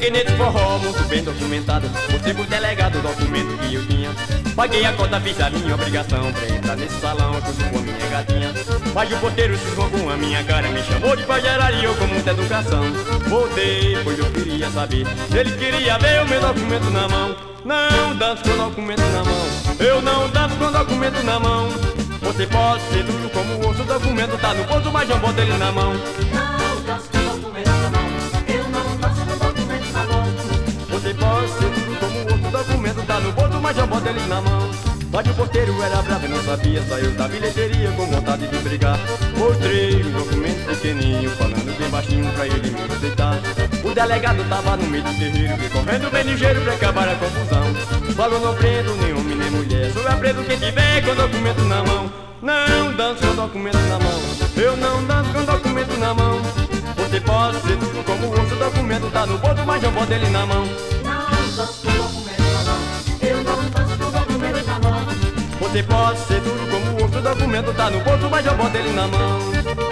Cheguei nesse forró muito bem documentado, mostrei pro delegado o documento que eu tinha. Paguei a conta, fiz a minha obrigação pra entrar nesse salão junto com a minha gatinha. Mas o porteiro cismou com a minha cara, me chamou de pajerar e eu com muita educação voltei, pois eu queria saber se ele queria ver o meu documento na mão. Não danço com documento na mão, eu não danço com documento na mão. Você pode ser duro como o osso, o documento tá no bolso, mas não bota ele na mão. Não danço com documento na mão, eu não danço com documento na mão. Você pode ser duro como o osso, o documento tá no bolso, mas não bota ele na mão. Mas o porteiro era bravo e não sabia, saiu da bilheteria com vontade de brigar. Mostrei um documento pequenininho, falando bem baixinho pra ele me respeitar. O delegado tava no meio do terreiro, veio correndo bem ligeiro pra acabar a confusão. Falou: não prendo nem homem nem mulher, só prendo quem tiver com documento na mão. Não danço com documento na mão, eu não danço com documento na mão. Você pode ser duro como o osso, o documento tá no bolso, mas não bota ele na mão. Não danço com documento na mão, eu não danço com documento na mão. Você pode ser duro como o osso, o documento tá no bolso, mas não bota ele na mão.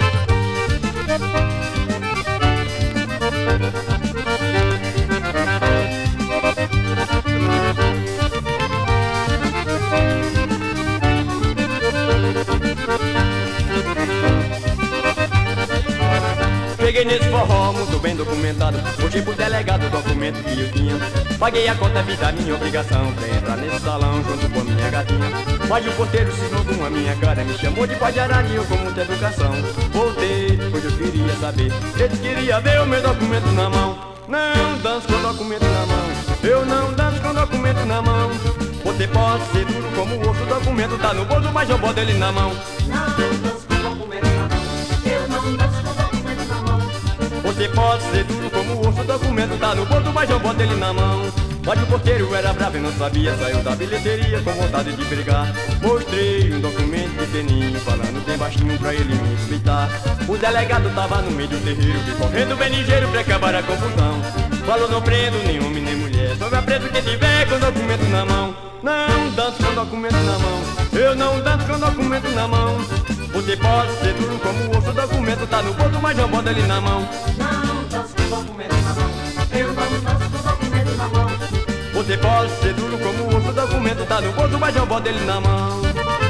Cheguei nesse forró muito bem documentado, mostrei pro delegado o documento que eu tinha. Paguei a conta, fiz a minha obrigação pra entrar nesse salão junto com a minha gatinha. Mas o porteiro cismou com a minha cara, me chamou de pajerar e eu com muita educação voltei, pois eu queria saber se ele queria ver o meu documento na mão. Não danço com documento na mão, eu não danço com documento na mão. Você pode ser duro como o osso, o documento tá no bolso, mas eu boto ele na mão. Não danço com documento na mão, eu não danço com documento na mão. Você pode ser duro como o osso, o documento tá no bolso, mas eu boto ele na mão. Mas o porteiro era bravo e não sabia, saiu da bilheteria com vontade de brigar. Mostrei um documento pequenininho, falando bem baixinho pra ele me respeitar. O delegado tava no meio do terreiro, veio correndo bem ligeiro pra acabar a confusão. Falou: não prendo nem homem nem mulher, só me preso quem tiver com documento na mão. Não danço com documento na mão, eu não danço com documento na mão. Você pode ser duro como o osso, o documento tá no bolso, mas não bota ele na mão. Não danço com documento na mão, eu não danço com documento na mão. Você pode ser duro como o osso, o documento tá no bolso, mas não bota ele na mão.